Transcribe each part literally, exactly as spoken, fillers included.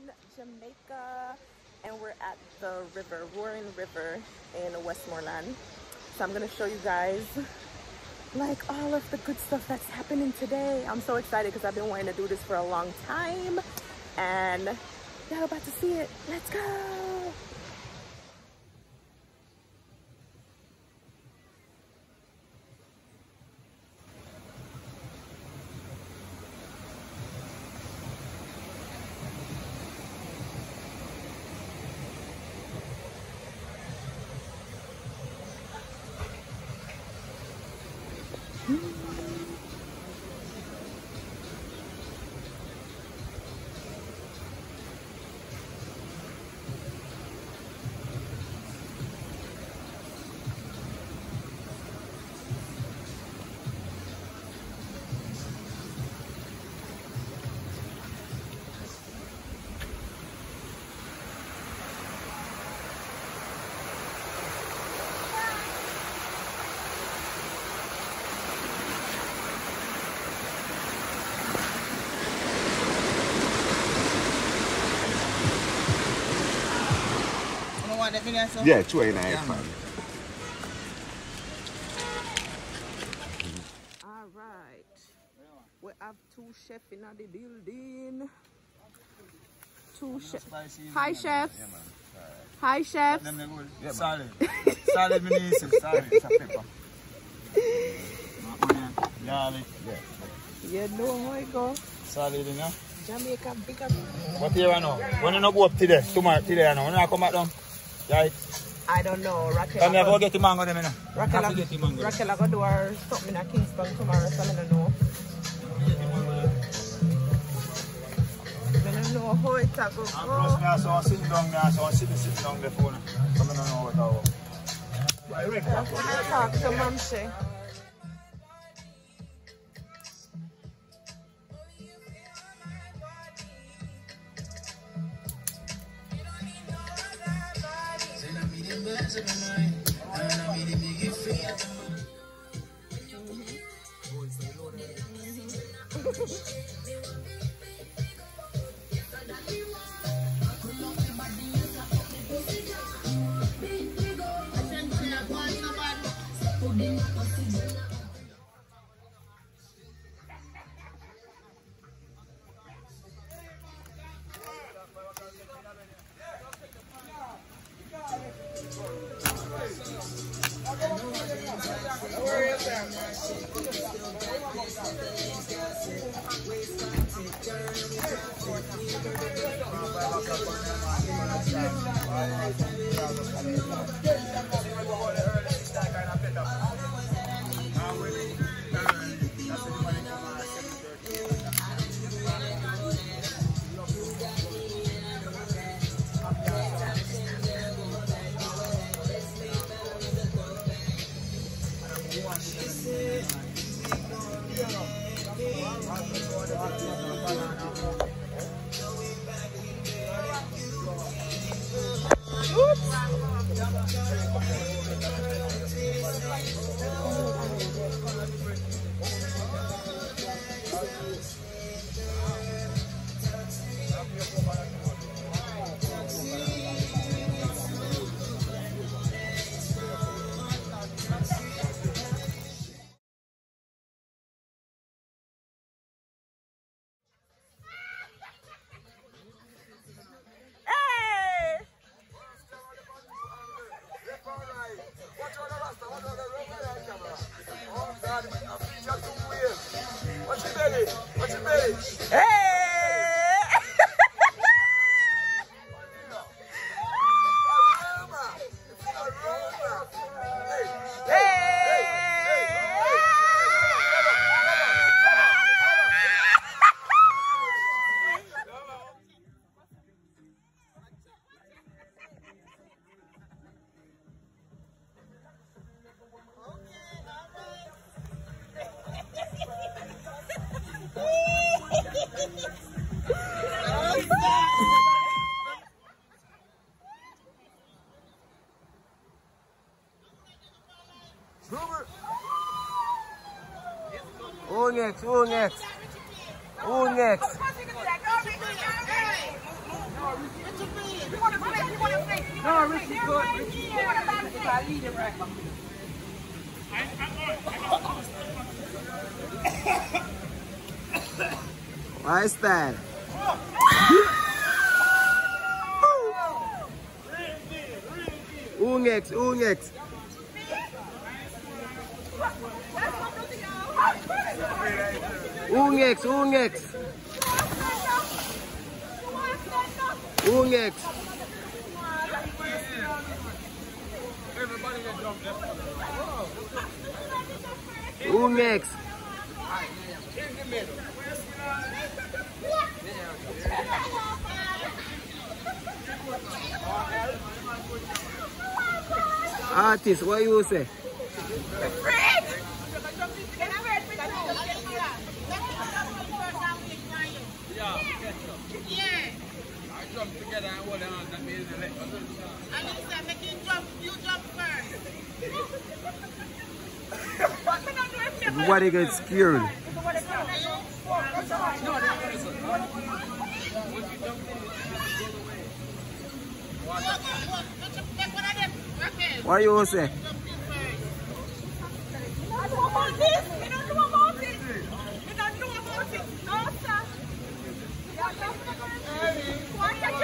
Jamaica, and we're at the river, Roaring River in Westmoreland. So I'm gonna show you guys like all of the good stuff that's happening today. I'm so excited because I've been wanting to do this for a long time, and y'all about to see it. Let's go. Yeah, two eight nine five. All right, we have two chefs in the building. Two chefs. Hi, chefs. Hi, chefs. Yeah, solid. Solid, minister. Solid. It's a pepper. Garlic. You know how it goes. Solid, you know? Jamaica, big up. What here I know? When you not go up today, tomorrow, today I know. When you come back down, right? I don't know. Raquel. Come here, go get the mango, them, you know. Raquel, I get the mango. Raquel, I go do her something in Kingston tomorrow, so I don't know. I don't know how it's going to go. And plus, me also sitting down, me also sitting, sitting down before. So I don't know what I want. That's when I talk to Mom Shay. Who next? Who next? Who next? No, Richie good. Richie good. I lead him right back. Why is that? Who next? Who next? Who next? Who next? Who next? Who next? Artist, what you say? Yeah. I jump together and hold on, that means the leg. And you said, make you jump, you jump first. Everybody gets scared. What you say? I don't know about this. I don't know about it. I don't know about it. No, sir. Why are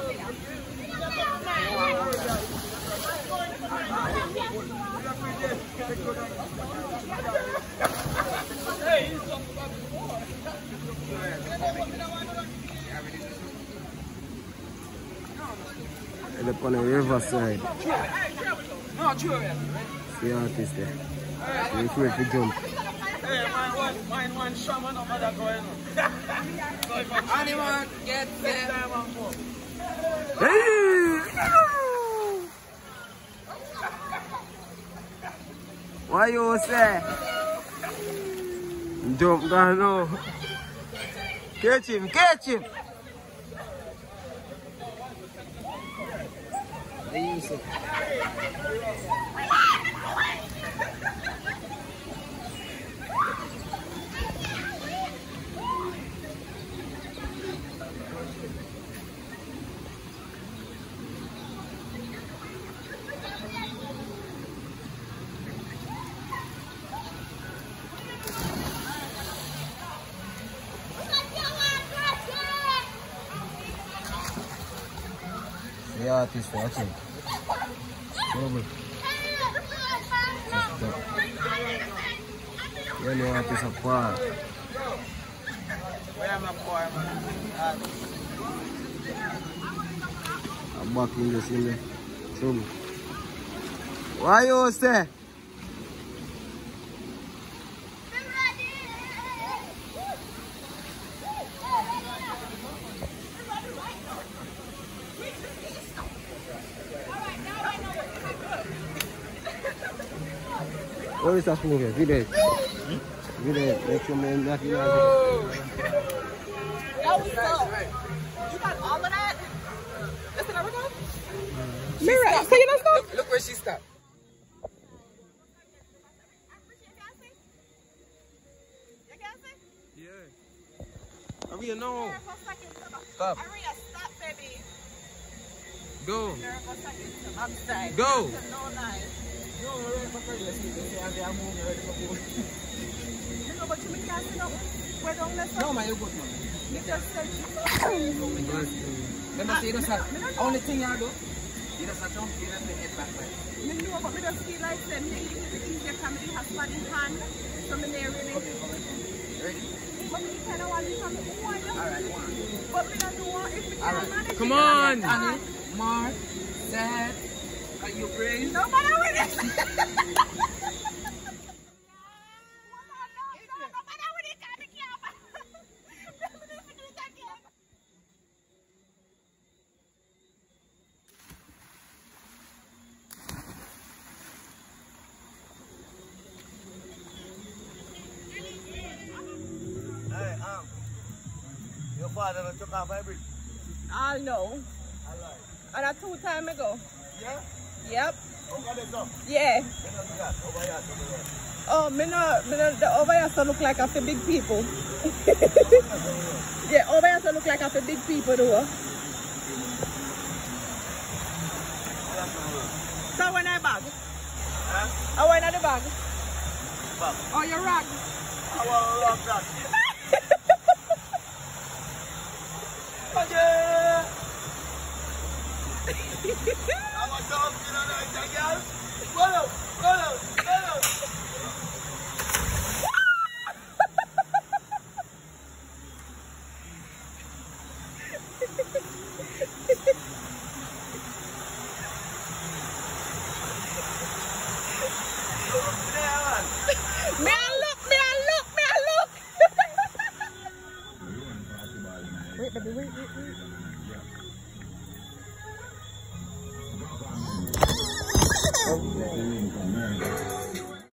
And up on the riverside. No, true. See the artist there. You're afraid to jump. Hey, mine one, mine one shaman of other going on. Anyone get there? Hey! What you say? Jump down now. Catch him, catch him. What you say? The artist watching. Trouble. You know artist apart. Where am I for, man? I'm back in this in there. Trouble. What you say? What is that movie? Video. Video. Make sure man not in there. That was so. You got all of that? That's the number one? Mira, you taking that stuff? Look, look where she stopped. Yeah. Aria, no. Stop. Aria, stop, baby. Go. I'm sorry. Go. No lies. No, we're ready for No, but you can't sit up. Where don't let No, man, you're good, man. You just said Remember, see, that's the only thing you do. You just jump, you just get back, right? I know, but I just feel like them your family has fun in hand. So I'm there really. Ready? But we kind of want to come to one. Alright, one. But we don't know if we can manage. Come on! Annie, Mark, Dad, are you brave? No matter what it is. Hey, um, your father took off hybrid. I know. And a two time ago. Yeah? Yep. Over there, so. Yeah. Over here, over there. Oh, me no, me no, the over here so look like a for big people. Yeah, over here so look like a for people do. So when I bag? Huh? I went at the bag. Bag. Oh, your rag? I want to rock that.